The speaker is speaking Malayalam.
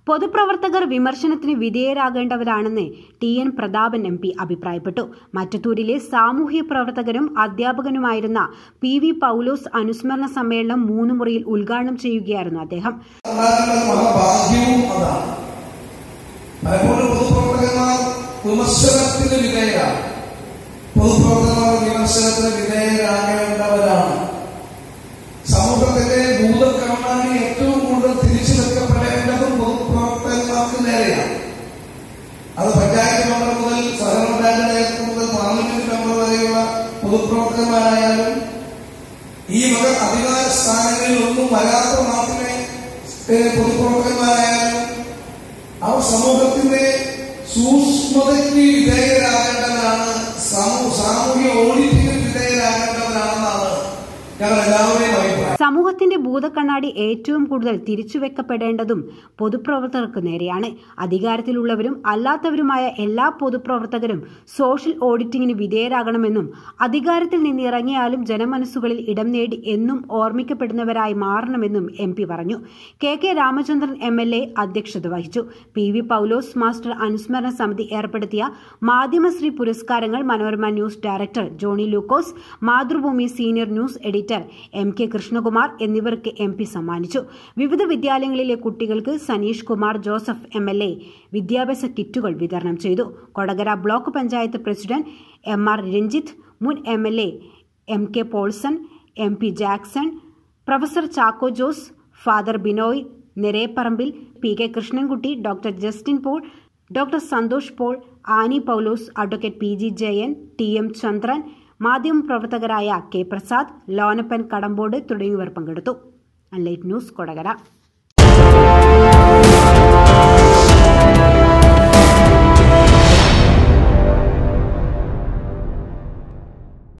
പൊതുപ്രവർത്തകർ വിമർശനത്തിന് വിധേയരാകേണ്ടവരാണെന്ന് ടി.എൻ. പ്രതാപൻ എം.പി. അഭിപ്രായപ്പെട്ടു. മറ്റത്തൂരിലെ സാമൂഹ്യ പ്രവർത്തകനും അധ്യാപകനുമായിരുന്ന പി.വി. പൗലോസ് അനുസ്മരണ സമ്മേളനം 3 മുറിയിൽ ഉദ്ഘാടനം ചെയ്യുകയായിരുന്നു അദ്ദേഹം. സമൂഹത്തിന്റെ ഭൂതക്കണ്ണാടി ഏറ്റവും കൂടുതൽ തിരിച്ചു വെക്കപ്പെടേണ്ടതും പൊതുപ്രവർത്തകന്മാർക്ക് നേരെയാണ്. അത് പഞ്ചായത്ത് മെമ്പർ മുതൽ സഹകരണ ബാങ്ക് ഡയറക്ടർ മുതൽ പാർലമെന്റ് മെമ്പർ വരെയുള്ള പൊതുപ്രവർത്തകന്മാരായാലും ഈ വക അധികാര സ്ഥാനങ്ങളിൽ ഒന്നും വരാത്ത നാട്ടിലെ പൊതുപ്രവർത്തകന്മാരായാലും അവർ സമൂഹത്തിന്റെ സൂക്ഷ്മതയ്ക്ക് വിധേയരാകേണ്ടതാണ്, സാമൂഹ്യ ഓഡിറ്റിന് വിധേയരാകേണ്ടവരാണെന്നാണ് സമൂഹത്തിന്റെ ഭൂതക്കണ്ണാടി ഏറ്റവും കൂടുതൽ തിരിച്ചുവെക്കപ്പെടേണ്ടതും പൊതുപ്രവർത്തകർക്ക് നേരെയാണ്. അധികാരത്തിലുള്ളവരും അല്ലാത്തവരുമായ എല്ലാ പൊതുപ്രവർത്തകരും സോഷ്യൽ ഓഡിറ്റിംഗിന് വിധേയരാകണമെന്നും അധികാരത്തിൽ നിന്നിറങ്ങിയാലും ജനമനസ്സുകളിൽ ഇടം നേടി എന്നും ഓർമ്മിക്കപ്പെടുന്നവരായി മാറണമെന്നും എം.പി. പറഞ്ഞു. കെ. രാമചന്ദ്രൻ എം.എൽ.എ. അധ്യക്ഷത വഹിച്ചു. പി.വി. പൗലോസ് മാസ്റ്റർ അനുസ്മരണ സമിതി ഏർപ്പെടുത്തിയ മാധ്യമശ്രീ പുരസ്കാരങ്ങൾ Manorama news director Johny Lukose, Mathrubhumi senior news editor MK. Krishnakumar എന്നിവർക്ക് എം.പി. സമ്മാനിച്ചു. വിവിധ വിദ്യാലയങ്ങളിലെ കുട്ടികൾക്ക് സനീഷ് കുമാർ ജോസഫ് എം.എൽ.എ. വിദ്യാഭ്യാസ കിറ്റുകൾ വിതരണം ചെയ്തു. Kodakara block panchayat president MR. Ranjith, മുൻ MLA. MK. Paulson, MP. Jackson, professor Chacko Jose, father Binoy Nireparambil, PK. Krishnankutty, doctor Justin Paul, doctor Santhosh Paul, Annie Poulose, advocate PG. Jayan, TM. Chandran, മാധ്യമപ്രവർത്തകരായ കെ. പ്രസാദ്, ലോനപ്പൻ കടമ്പോട് തുടങ്ങിയവർ പങ്കെടുത്തു. അൺലൈറ്റ് ന്യൂസ്, കൊടകര.